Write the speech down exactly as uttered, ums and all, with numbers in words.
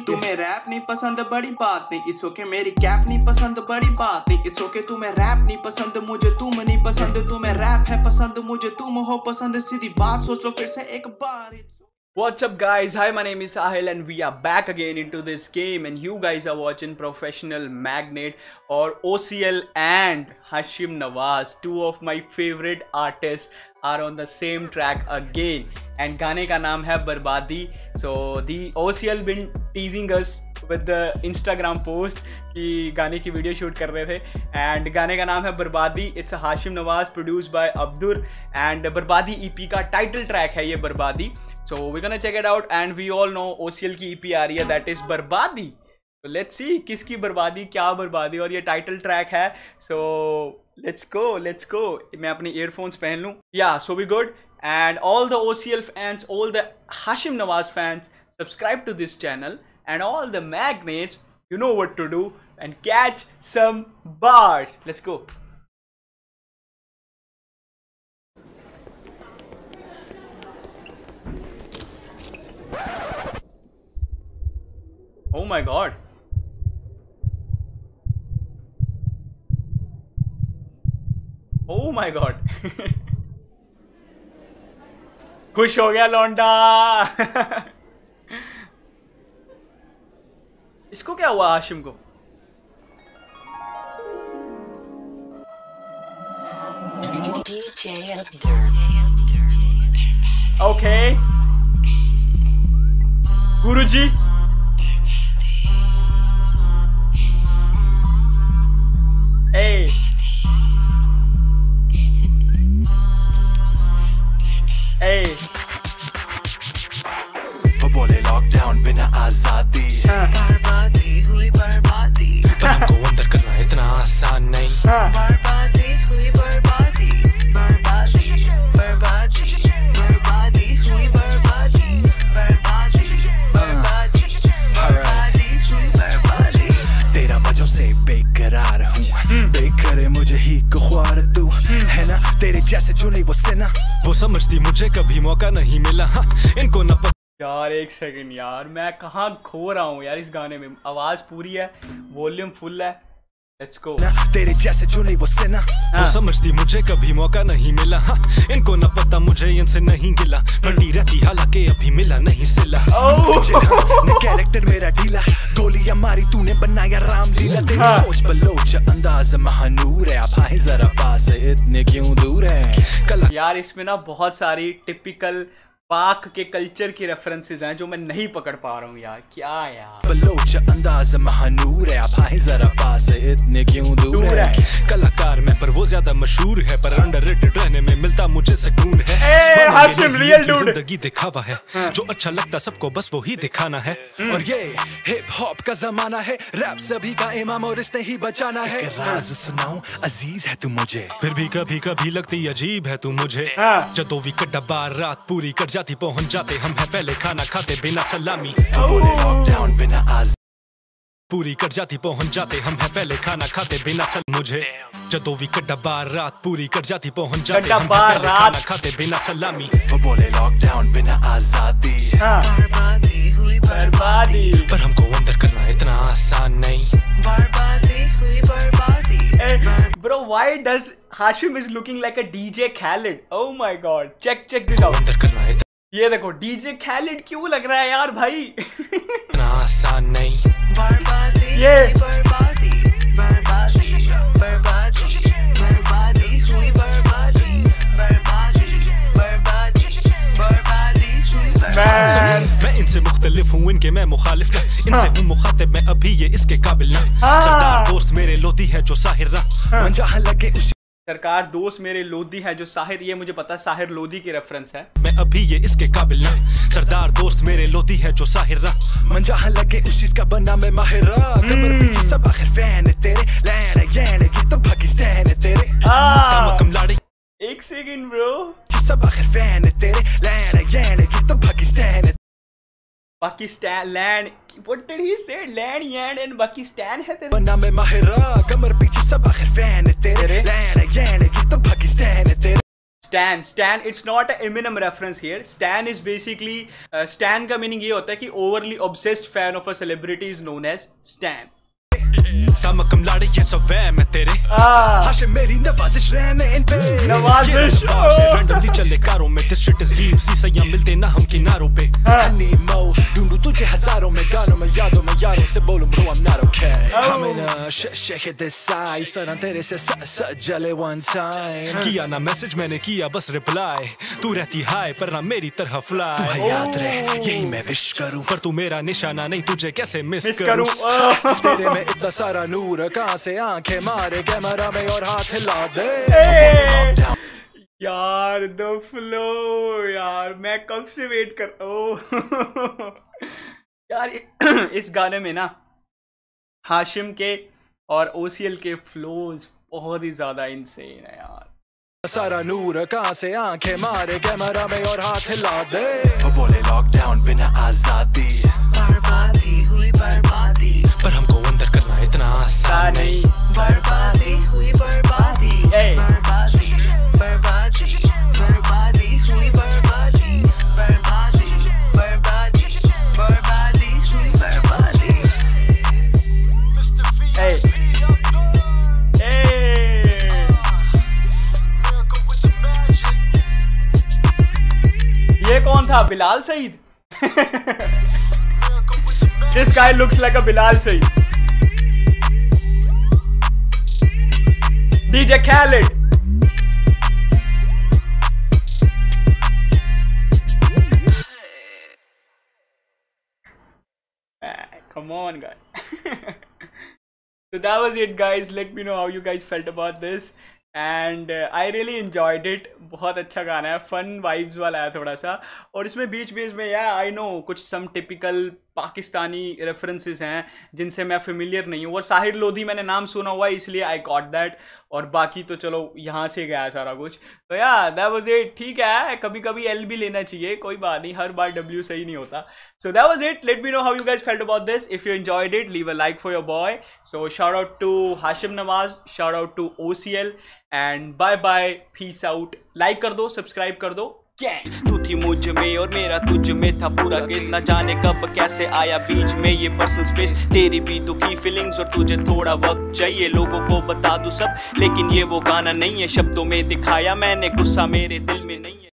तुम्हें रैप नहीं पसंद बड़ी बात नहीं, इट्स ओके मेरी कैप नहीं पसंद बड़ी बात नहीं, इट्स ओके तुम्हें रैप नहीं पसंद मुझे तुम नहीं पसंद, तुम्हें रैप है पसंद मुझे तुम हो पसंद, सीधी बात सोचो फिर से एक बार। What's up guys, hi, my name is Sahil and we are back again into this game and you guys are watching Professional Magnate or O C L and Hashim Nawaz, two of my favorite artists are on the same track again and गाने का नाम है बर्बादी। So the O C L been teasing us with the Instagram post कि गाने की video shoot कर रहे थे एंड गाने का नाम है Barbaadi. It's Hashim Nawaz produced by Abdur and Barbaadi EP का टाइटल ट्रैक है ये Barbaadi. So we gonna check it out and we all know OCL की ईपी आ रही है दैट इज बर्बादी। तो लेट्स सी किसकी बर्बादी क्या बर्बादी और ये टाइटल ट्रैक है। So let's go let's go मैं अपने ईयरफोन्स पहन लूँ। या so we good and all the OCL fans, all the Hashim Nawaz fans, subscribe to this channel and all the magnates, you know what to do and catch some bars. Let's go. Oh my god. Oh my god. खुश हो गया लौंडा। इसको क्या हुआ हाशिम को? Okay गुरुजी ए ए वो बोले लॉकडाउन बिना आजादी, बर्बादी हुई बर्बादी, पर हमको अंदर करना इतना आसान नहीं। बर्बादी हुई बर्बादी, बर्बादी बर्बादी बर्बादी हुई बर्बादी, बर्बादी बर्बादी बर्बादी हुई बर्बादी। तेरा वजह से बेकरार हूँ, बेकर मुझे ही ख्वार तू है ना, तेरे जैसे जो नहीं वो सेना, वो समझती मुझे कभी मौका नहीं मिला। हाँ, इनको न यार एक सेकंड यार, मैं कहाँ खो रहा हूँ यार इस गाने में। आवाज पूरी है, वॉल्यूम फुल है। Let's go. तेरे जैसे जो नहीं वो सेना, वो समझती मुझे कभी मौका नहीं मिला। हाँ, इनको न पता मुझे इनसे नहीं गिला, बड़ी रहती हालांकि अभी मिला नहीं सिला। कैरेक्टर मेरा ढीला, गोलियां मारी तूने बनाया रामलीला, तेरी सोच बलोच अंदाज महानूर है, आप आए जरा पास इतने क्यों दूर है। यार इसमें ना बहुत सारी टिपिकल पाक के कल्चर की रेफरेंसेस हैं जो मैं नहीं पकड़ पा रहा हूँ यार। क्या यार बलोच अंदाज महानूर है, आप आए जरा पास इतने क्यों दूर है। कलाकार में पर वो ज्यादा मशहूर है, पर अंडररेटेड रहने में मिलता मुझे सुकून है। हाशिम रियल डूड, जिंदगी दिखावा है, जो अच्छा लगता सबको बस वो ही दिखाना है। और ये हिप हॉप का जमाना है, रैप सभी का इमाम और इसने ही बचाना है। राज सुनाऊं अजीज है तू मुझे, फिर भी कभी कभी लगती अजीब है तू मुझे। जदों भी कड्डा रात पूरी कर पहुंच जाते हम है पहले खाना खाते बिना सलामी। लॉकडाउन बिना आज पूरी कर जाती पहुंच जाते हम है पहले खाना खाते बिना सल मुझे। जदों भी कड्डा रात पूरी कर जाती पहुंच जाते हम है पहले खाना खाते बिना सलामी। वो बोले लॉकडाउन बिना आजादी, बर्बादी हुई बर्बादी, पर हमको अंदर करना इतना आसान नहीं। बर्बादी हुई बर्बादी। Bro, why does Hashim is looking like a D J Khaled? Oh my god, check check this out. अंदर करना इतना ये देखो डीजे खालिद क्यों लग रहा है यार भाई। इतना आसान नहीं। बर्बादी ये बर्बादी बर्बादी बर्बादी बर्बादी हुई बर्बादी, बर्बादी बर्बादी बर्बादी हुई बर्बादी। मैं इनसे मुख्तलिफ हूँ, इनके मैं मुखालिफ ना, इनसे हूँ मुखातिब मैं अभी ये इसके काबिल ना। सरदार दोस्त मेरे लोधी है जो साहिर ना, मन जहाँ लगे उसी सरकार दोस्त मेरे लोधी है जो साहिर, ये मुझे पता है साहिर लोधी की रेफरेंस है। मैं अभी ये इसके काबिल ना, सरदार दोस्त मेरे लोधी है जो साहिर ना, मन जहाँ लगे उस चीज का बना मैं माहिर। कमर पीछे सब आखिर फैन है तेरे, लैन ये तो पाकिस्तान है तेरे। समकम लाड़ी एक सेकंड ब्रो, सब आखिर फैन है तेरे, लैन ये तो पाकिस्तान है। Pakistan land, what did he say? Land यैंड एंड पाकिस्तान है तेरे। बना मैं माहिर, कमर पीछे सब आखिर फैन है तेरे, लैन ये तो पाकिस्तान है तेरे। Stan, Stan, it's not an Eminem reference here. Stan is basically, uh, Stan का meaning ये होता है कि overly obsessed fan of a celebrity is known as Stan. सामकम लाड़े ये सब वह मैं तेरे हाशे मेरी नवाजिश रह मैं इन पे नवाजिश रैंडमली चले कारों में this shit is deep see सैया मिलते ना हम किनारों पे हनी मो ढूंढूं तुझे हजारों में गानों में यादों में यारों से बोलूं bro I'm not okay I'm in a shake it this side सना तेरे से जले one time किया ना मैसेज मैंने किया बस रिप्लाई तू रहती हाय पर ना मेरी तरह फ्लाई तू याद रहे यही मैं विश करूं पर तू मेरा निशाना नहीं तुझे कैसे मिस करूं तेरे में इतना सारा नूर कहां से आंखें मारे कैमरा में और हाथ हिला दे यार द फ्लो यार मैं कब से वेट कर ओ यार इस गाने में ना हाशिम के और ओसीएल के फ्लोज बहुत ही ज्यादा इनसेन है यार सारा नूर कहां से आंखें मारे कैमरा में और हाथ हिला दे वो बोले लॉकडाउन बिना आजादी बर्बादी हुई बर्बादी पर हमको अंदर करना इतना आसान नहीं बर्बादी हुई बर्बादी बर्बादी बर्बादी बर्बादी हुई बर्बादी बर्बादी बर्बादी बर्बादी हुई बर्बादी hey ये कौन था Bilal Saeed This guy looks like a Bilal Saeed. D J Khaled. Come on, guys. So that was it, guys. Let me know how you guys felt about this. And I really enjoyed it बहुत अच्छा गाना है fun vibes वाला है थोड़ा सा और इसमें बीच बीच में या आई नो कुछ सम टिपिकल पाकिस्तानी रेफरेंसेस हैं जिनसे मैं फेमिलियर नहीं हूँ और साहिर लोधी मैंने नाम सुना हुआ है इसलिए आई गॉट दैट और बाकी तो चलो यहाँ से गया है सारा कुछ तो या दैट वाज इट ठीक है कभी कभी एल भी लेना चाहिए कोई बात नहीं हर बार डब्ल्यू सही नहीं होता so that was it let me know how you guys felt about this if you enjoyed it leave a like for your boy so shout out to Hashim Nawaz shout out to OCL and bye bye peace out like कर दो subscribe कर दो तू थी मुझ में और मेरा तुझ में था पूरा केस ना जाने कब कैसे आया बीच में ये पर्सनल स्पेस तेरी भी दुखी फीलिंग्स और तुझे थोड़ा वक्त चाहिए लोगों को बता दूं सब लेकिन ये वो गाना नहीं है शब्दों में दिखाया मैंने गुस्सा मेरे दिल में नहीं है